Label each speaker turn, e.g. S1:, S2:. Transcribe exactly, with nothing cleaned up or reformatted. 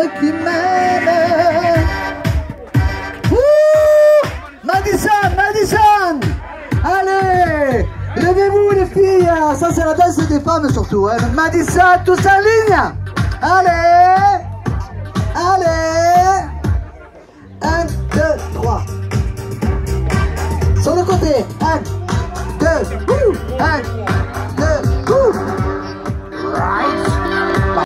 S1: qui m'aime. Ouh, Madison, Madison. Allez, levez-vous les filles. Ça c'est la danse des femmes surtout. Hein. Madison, tous en ligne. Allez, allez. Un, deux, trois. Sur le côté. Un, deux, un,